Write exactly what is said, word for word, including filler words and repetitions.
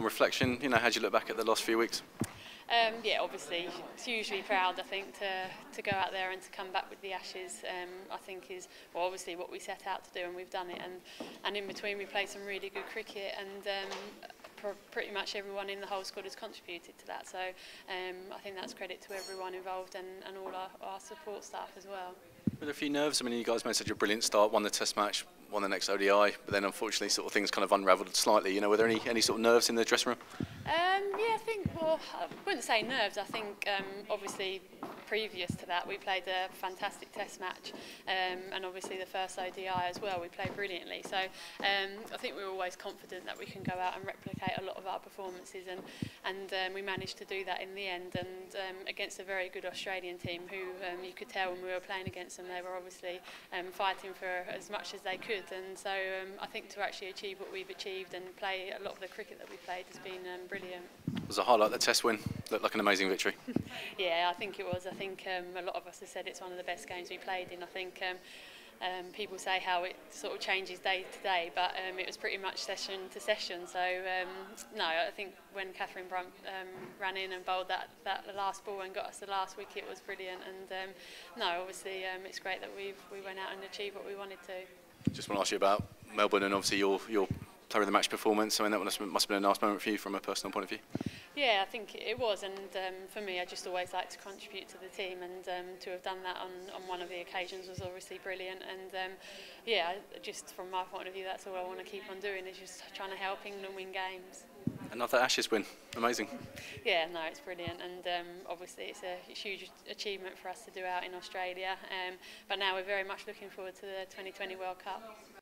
on reflection, you know, how do you look back at the last few weeks? Um, yeah, obviously, it's hugely proud, I think, to to go out there and to come back with the Ashes. Um, I think is well, obviously what we set out to do, and we've done it. And and in between, we played some really good cricket, and um, pr pretty much everyone in the whole squad has contributed to that. So um, I think that's credit to everyone involved and, and all our, our support staff as well. Were there a few nerves? I mean, you guys made such a brilliant start, won the Test match, won the next O D I, but then unfortunately, sort of things kind of unravelled slightly. You know, were there any any sort of nerves in the dressing room? Um, yeah, I think, well, I wouldn't say nerves. I think, um, obviously, previous to that, we played a fantastic Test match, um, and obviously the first O D I as well, we played brilliantly. So um, I think we were always confident that we can go out and replicate a lot of our performances, and, and um, we managed to do that in the end, and um, against a very good Australian team who um, you could tell when we were playing against them, they were obviously um, fighting for as much as they could. And so um, I think to actually achieve what we've achieved and play a lot of the cricket that we played has been um, brilliant. Was a highlight the Test win? Looked like an amazing victory. Yeah, I think it was. I think um, a lot of us have said it's one of the best games we played in. I think um, um, people say how it sort of changes day to day, but um, it was pretty much session to session. So um, no, I think when Catherine Brunt um, ran in and bowled that, that last ball and got us the last wicket, it was brilliant. And um, no, obviously um, it's great that we we went out and achieved what we wanted to. Just want to ask you about Melbourne and obviously your your player of the match performance. I mean, that must have been a nice moment for you from a personal point of view. Yeah, I think it was, and um, for me, I just always like to contribute to the team, and um, to have done that on, on one of the occasions was obviously brilliant. And um, yeah, just from my point of view, that's all I want to keep on doing, is just trying to help England win games. Another Ashes win, amazing. Yeah, no, it's brilliant, and um, obviously it's a huge achievement for us to do out in Australia. Um, but now we're very much looking forward to the twenty twenty World Cup.